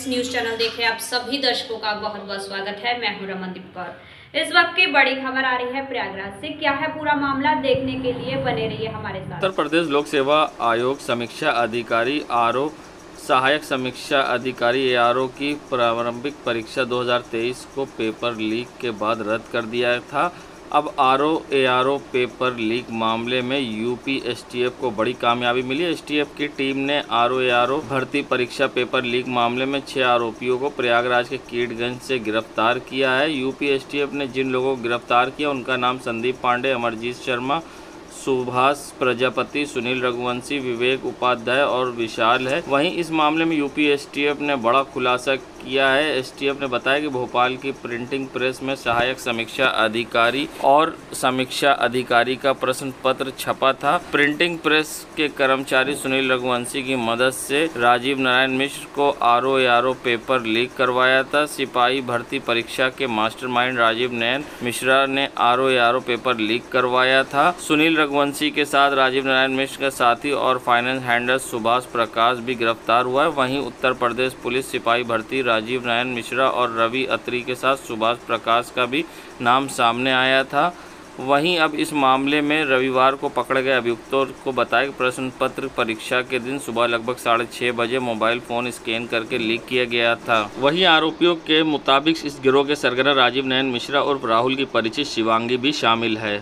Friends, news channel देख रहे आप सभी दर्शकों का बहुत बहुत स्वागत है। मैं हूं रमनदीप कौर। इस वक्त की बड़ी खबर आ रही है प्रयागराज से। क्या है पूरा मामला, देखने के लिए बने रहिए हमारे साथ। उत्तर प्रदेश लोक सेवा आयोग समीक्षा अधिकारी आरओ सहायक समीक्षा अधिकारी एआरओ की प्रारंभिक परीक्षा 2023 को पेपर लीक के बाद रद्द कर दिया था। अब आरओ एआरओ पेपर लीक मामले में यूपी एसटीएफ को बड़ी कामयाबी मिली। एसटीएफ की टीम ने आरओ एआरओ भर्ती परीक्षा पेपर लीक मामले में 6 आरोपियों को प्रयागराज के कीटगंज से गिरफ्तार किया है। यूपी एसटीएफ ने जिन लोगों को गिरफ्तार किया उनका नाम संदीप पांडे, अमरजीत शर्मा, सुभाष प्रजापति, सुनील रघुवंशी, विवेक उपाध्याय और विशाल है। वहीं इस मामले में यूपी एसटीएफ ने बड़ा खुलासा किया है। एसटीएफ ने बताया कि भोपाल की प्रिंटिंग प्रेस में सहायक समीक्षा अधिकारी और समीक्षा अधिकारी का प्रश्न पत्र छपा था। प्रिंटिंग प्रेस के कर्मचारी सुनील रघुवंशी की मदद से राजीव नारायण मिश्र को आरओ एआरओ पेपर लीक करवाया था। सिपाही भर्ती परीक्षा के मास्टरमाइंड राजीव नारायण मिश्रा ने आरओ एआरओ पेपर लीक करवाया था। सुनील रघुवंशी के साथ राजीव नारायण मिश्र का साथी और फाइनेंस हैंडलर सुभाष प्रकाश भी गिरफ्तार हुआ है। वहीं उत्तर प्रदेश पुलिस सिपाही भर्ती राजीव नारायण मिश्रा और रवि अत्री के साथ सुभाष प्रकाश का भी नाम सामने आया था। वहीं अब इस मामले में रविवार को पकड़े गए अभियुक्तों को बताया कि प्रश्न पत्र परीक्षा के दिन सुबह लगभग 6:30 बजे मोबाइल फोन स्कैन करके लीक किया गया था। वहीं आरोपियों के मुताबिक इस गिरोह के सरगना राजीव नारायण मिश्रा और राहुल की परिचित शिवांगी भी शामिल है।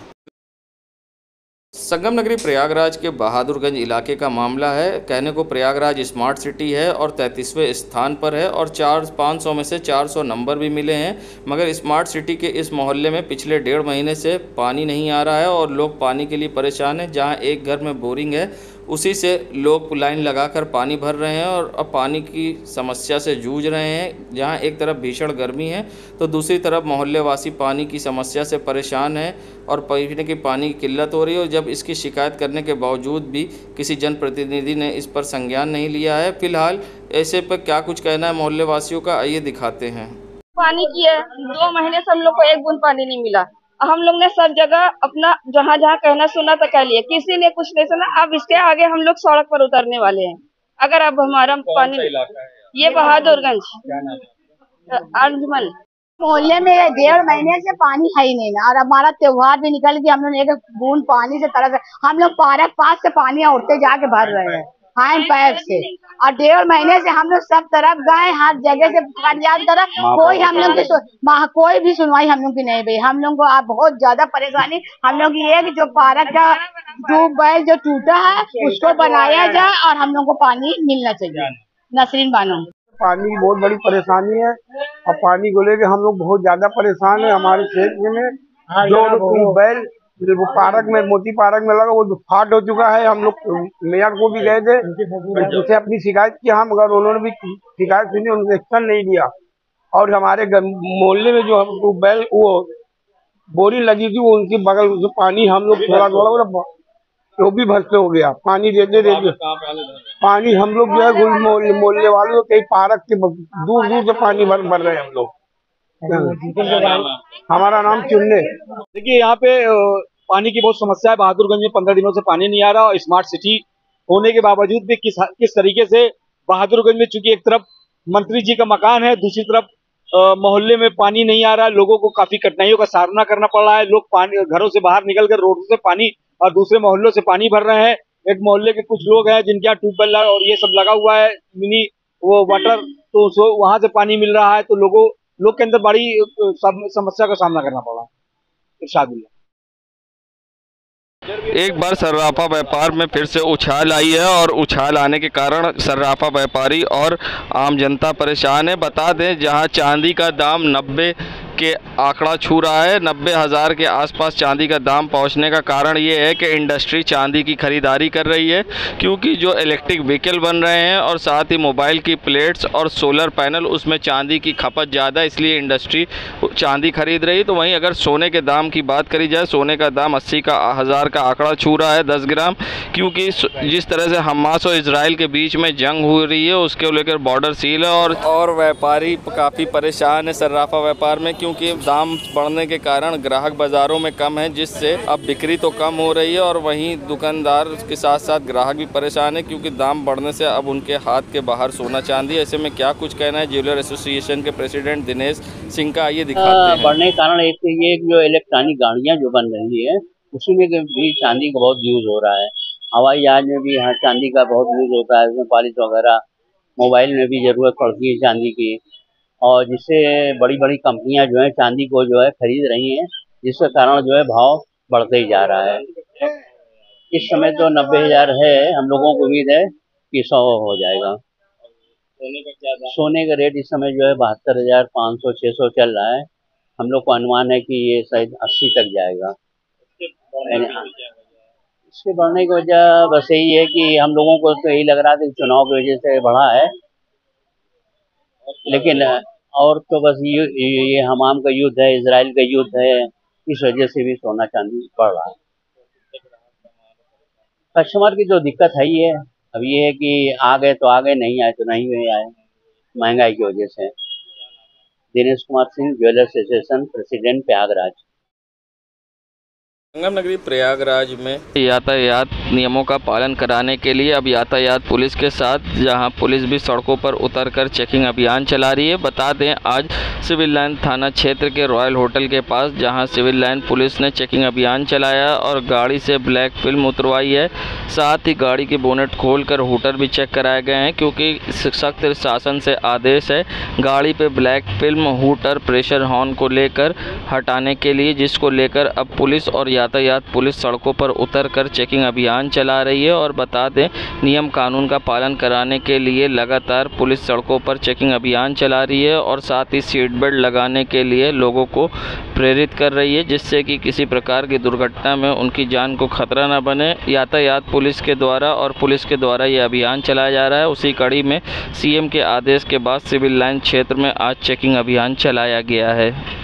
संगम नगरी प्रयागराज के बहादुरगंज इलाके का मामला है। कहने को प्रयागराज स्मार्ट सिटी है और 33वें स्थान पर है और 500 में से 400 नंबर भी मिले हैं, मगर स्मार्ट सिटी के इस मोहल्ले में पिछले 1.5 महीने से पानी नहीं आ रहा है और लोग पानी के लिए परेशान हैं। जहां एक घर में बोरिंग है उसी से लोग लाइन लगाकर पानी भर रहे हैं और अब पानी की समस्या से जूझ रहे हैं। जहां एक तरफ भीषण गर्मी है तो दूसरी तरफ मोहल्ले वासी पानी की समस्या से परेशान हैं और पीने के पानी की किल्लत हो रही है। और जब इसकी शिकायत करने के बावजूद भी किसी जनप्रतिनिधि ने इस पर संज्ञान नहीं लिया है। फिलहाल ऐसे पर क्या कुछ कहना है मोहल्ले वासियों का, आइए दिखाते हैं। पानी की है, 2 महीने से हम लोग को एक बूंद पानी नहीं मिला। हम लोग ने सब जगह अपना जहाँ जहाँ कहना सुना तो कह लिया, किसी ने कुछ नहीं सुना। अब इसके आगे हम लोग सड़क पर उतरने वाले हैं। अगर अब हमारा पानी, ये बहादुरगंज अंजुमन मोहल्ले में 1.5 महीने से पानी है ही नहीं ना। और हमारा त्योहार भी निकल गया, हम लोग एक बूंद पानी से तरस, हम लोग पार्क पास से पानी उड़ते जाके भर रहे हैं हैंड पाइप से। और 1.5 महीने से हम लोग सब तरफ गए, हर जगह से फरियाद करा, कोई हम लोग की कोई भी सुनवाई हम लोग की नहीं हुई। हम लोग को आप बहुत ज्यादा परेशानी हम लोग ये कि जो पार्क का ट्यूबवेल जो टूटा है उसको बनाया जाए और हम लोग को पानी मिलना चाहिए। नसरीन बानो, पानी की बहुत बड़ी परेशानी है और पानी को लेके हम लोग बहुत ज्यादा परेशान है। हमारे क्षेत्र में जो ट्यूबवेल वो पार्क में, मोती पार्क में लगा, वो फाट हो चुका है। हम लोग मेयर को भी गए थे, उनसे अपनी शिकायत की हम, मगर उन्होंने भी शिकायत सुनी, उन्होंने एक्शन नहीं लिया। और हमारे मोहल्ले में जो ट्यूबवेल वो बोरिंग लगी थी, वो उनकी बगल जो पानी हम लोग थोड़ा वो भी भरते हो गया। पानी देते पानी हम लोग जो है मोहल्ले वाले तो कई पार्क के दूर दूर से पानी भर रहे हैं हम लोग। हमारा नाम चुन्ने। देखिए, यहाँ पे पानी की बहुत समस्या है। बहादुरगंज में 15 दिनों से पानी नहीं आ रहा और स्मार्ट सिटी होने के बावजूद भी किस तरीके से बहादुरगंज में, चूंकि एक तरफ मंत्री जी का मकान है, दूसरी तरफ मोहल्ले में पानी नहीं आ रहा है। लोगों को काफी कठिनाइयों का सामना करना पड़ रहा है। लोग पानी घरों से बाहर निकलकर रोडों से पानी और दूसरे मोहल्लों से पानी भर रहे हैं। एक मोहल्ले के कुछ लोग हैं जिनके यहाँ ट्यूबवेल और ये सब लगा हुआ है, मिनी वो वाटर, तो वहां से पानी मिल रहा है। तो लोग के अंदर बड़ी समस्या का सामना करना पड़ा। इरशादुल्लाह। एक बार सर्राफा व्यापार में फिर से उछाल आई है और उछाल आने के कारण सर्राफा व्यापारी और आम जनता परेशान है। बता दें, जहां चांदी का दाम 90 के आंकड़ा छू रहा है, 90,000 के आसपास चांदी का दाम पहुंचने का कारण ये है कि इंडस्ट्री चांदी की खरीदारी कर रही है, क्योंकि जो इलेक्ट्रिक व्हीकल बन रहे हैं और साथ ही मोबाइल की प्लेट्स और सोलर पैनल, उसमें चांदी की खपत ज़्यादा, इसलिए इंडस्ट्री चांदी खरीद रही है। तो वहीं अगर सोने के दाम की बात करी जाए, सोने का दाम 80,000 का आंकड़ा छू रहा है 10 ग्राम, क्योंकि जिस तरह से हमास और इजराइल के बीच में जंग हो रही है उसके लेकर बॉर्डर सील है और व्यापारी काफ़ी परेशान है सर्राफा व्यापार में, क्योंकि दाम बढ़ने के कारण ग्राहक बाज़ारों में कम है, जिससे अब बिक्री तो कम हो रही है और वहीं दुकानदार के साथ साथ ग्राहक भी परेशान है, क्योंकि दाम बढ़ने से अब उनके हाथ के बाहर सोना चांदी। ऐसे में क्या कुछ कहना है ज्वेलर एसोसिएशन के प्रेसिडेंट दिनेश सिंह का, आइए दिखाते हैं। बढ़ने के कारण एक तो ये जो इलेक्ट्रॉनिक गाड़ियाँ जो बन रही है उसमें भी चांदी का बहुत यूज हो रहा है। हवाई जहाज में भी यहाँ चांदी का बहुत यूज होता है, उसमें पॉलिश वगैरह। मोबाइल में भी ज़रूरत पड़ती है चांदी की, और जिससे बड़ी बड़ी कंपनियां जो है चांदी को जो है खरीद रही हैं, जिसके कारण जो है भाव बढ़ते ही जा रहा है। इस समय तो 90,000 है, हम लोगों को उम्मीद है कि 100 हो जाएगा। सोने का रेट इस समय जो है 72,500 600 चल रहा है। हम लोग को अनुमान है कि ये शायद 80 तक जाएगा। इसके बढ़ने की वजह बस यही है कि हम लोगों को तो यही लग रहा था कि चुनाव की वजह से बढ़ा है, लेकिन और तो बस ये हमाम का युद्ध है, इजराइल का युद्ध है, इस वजह से भी सोना चांदी बढ़ रहा है। कस्टमर की तो दिक्कत है ही है। अब ये है कि आ गए तो आ गए, नहीं आए तो नहीं आए, महंगाई की वजह से। Dinesh Kumar Singh, jeweller association, president, Prayagraj. संगम नगरी प्रयागराज में यातायात नियमों का पालन कराने के लिए अब यातायात पुलिस के साथ जहां पुलिस भी सड़कों पर उतरकर चेकिंग अभियान चला रही है। बता दें आज सिविल लाइन थाना क्षेत्र के रॉयल होटल के पास जहां सिविल लाइन पुलिस ने चेकिंग अभियान चलाया और गाड़ी से ब्लैक फिल्म उतरवाई है। साथ ही गाड़ी की बोनेट खोलकर हूटर भी चेक कराए गए हैं, क्योंकि सख्त शासन से आदेश है गाड़ी पे black film, hooter, pressure horn को लेकर हटाने के लिए, जिसको लेकर अब पुलिस और यातायात पुलिस सड़कों पर उतरकर चेकिंग अभियान चला रही है। और बता दें नियम कानून का पालन कराने के लिए लगातार पुलिस सड़कों पर चेकिंग अभियान चला रही है और साथ ही सीट बेल्ट लगाने के लिए लोगों को प्रेरित कर रही है, जिससे कि किसी प्रकार की दुर्घटना में उनकी जान को खतरा न बने। यातायात पुलिस के द्वारा और पुलिस के द्वारा ये अभियान चलाया जा रहा है। उसी कड़ी में सीएम के आदेश के बाद सिविल लाइन क्षेत्र में आज चेकिंग अभियान चलाया गया है।